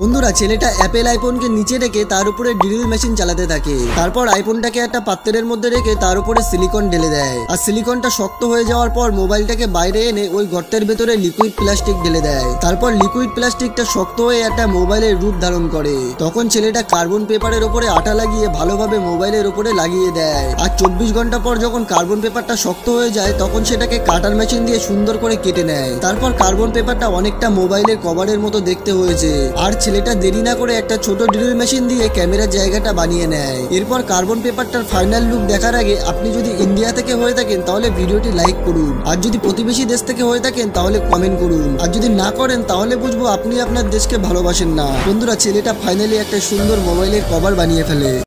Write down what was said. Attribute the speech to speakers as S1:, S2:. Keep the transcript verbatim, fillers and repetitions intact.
S1: বন্ধুরা, ছেলেটা অ্যাপেল আইফোনকে নিচে রেখে তার উপরে ড্রিল মেশিন চালাতে থাকে। তারপর আইফোনটাকে একটা পাত্রের মধ্যে রেখে তার উপরে সিলিকন ঢেলে দেয়। আর সিলিকনটা শক্ত হয়ে যাওয়ার পর মোবাইলটাকে বাইরে এনে ওই গর্তের ভেতরে লিকুইড প্লাস্টিক ঢেলে দেয়। তারপর লিকুইড প্লাস্টিকটা শক্ত হয়ে একটা মোবাইলের রূপ ধারণ করে। তখন ছেলেটা কার্বন পেপারের উপরে আটা লাগিয়ে ভালোভাবে মোবাইলের উপরে লাগিয়ে দেয়। আর চব্বিশ ঘন্টা পর যখন কার্বন পেপারটা শক্ত হয়ে যায় তখন সেটাকে কাটার মেশিন দিয়ে সুন্দর করে কেটে নেয়। তারপর কার্বন পেপারটা অনেকটা মোবাইলের কভারের মতো দেখতে হয়েছে। আর ছেলেটা দেরি না করে একটা ছোট ড্রিল মেশিন দিয়ে ক্যামেরার জায়গাটা বানিয়ে নেয়। এরপর কার্বন পেপারটার ফাইনাল লুক দেখার আগে আপনি যদি ইন্ডিয়া থেকে হয়ে থাকেন তাহলে ভিডিওটি লাইক করুন। আর যদি প্রতিবেশী দেশ থেকে হয়ে থাকেন তাহলে কমেন্ট করুন। আর যদি না করেন তাহলে বুঝবো আপনি আপনার দেশকে ভালোবাসেন না। বন্ধুরা, ছেলেটা ফাইনালি একটা সুন্দর মোবাইলের কভার বানিয়ে ফেলে।